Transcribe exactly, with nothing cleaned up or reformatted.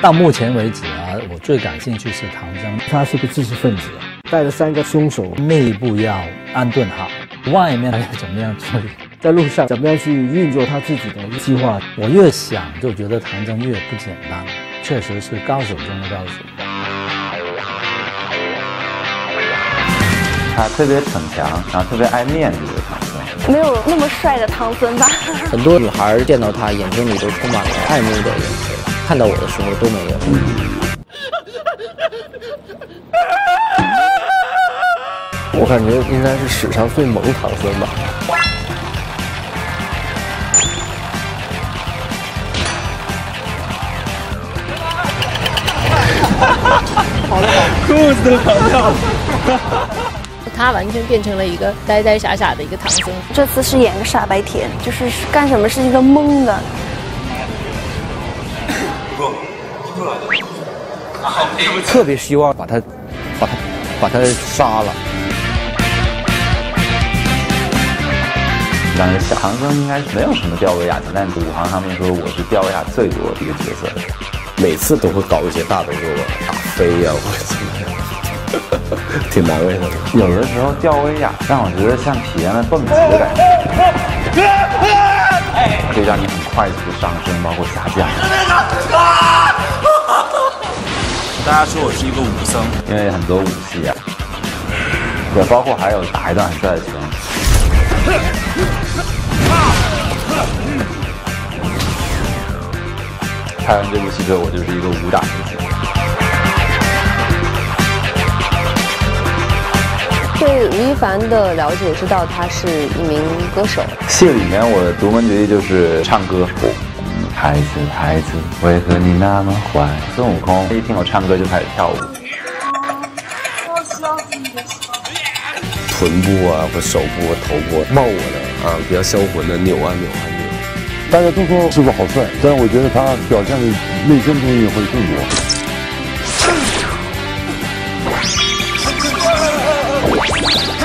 到目前为止啊，我最感兴趣是唐僧， 他是个知识分子，带着三个凶手， 内部要安顿好，外面要怎么样处理， 在路上怎么样去运作他自己的计划。 我越想就觉得唐僧越不简单，确实是高手中的高手。 他特别逞强，然后特别爱面子的唐僧， 没有那么帅的唐僧吧？ 很多女孩见到他，眼睛里都充满了爱慕的眼神，看到我的时候都没有。 我感觉应该是史上最萌唐僧吧。 好的好，裤子都跑掉了。 他完全变成了一个呆呆傻傻的一个唐僧。 这次是演个傻白甜，就是干什么事情都懵的。 特别希望把他，把他，把他杀了。 感觉小唐僧应该没有什么吊威亚，但武行上面说我是吊威亚最多的一个角色， 每次都会搞一些大动作，打飞呀、啊、或者怎么样，挺难为他的。 有的时候吊威亚让我觉得像体验了蹦极的感觉，可以让你很快速上升，包括下降。 大家说我是一个武僧， 因为很多武戏啊，对，包括还有打一段很帅的拳。拍完这部戏之后，我就是一个武打明星。 对吴亦凡的了解，知道他是一名歌手。 戏里面我的独门绝技就是唱歌。孩子，孩子，为何你那么坏？孙悟空一听我唱歌就开始跳舞。 臀部啊，或手部、啊、头部、啊、冒我的啊，比较销魂的扭啊扭啊扭。 大家都说师傅好帅，但是我觉得他表现的内心东西会更多。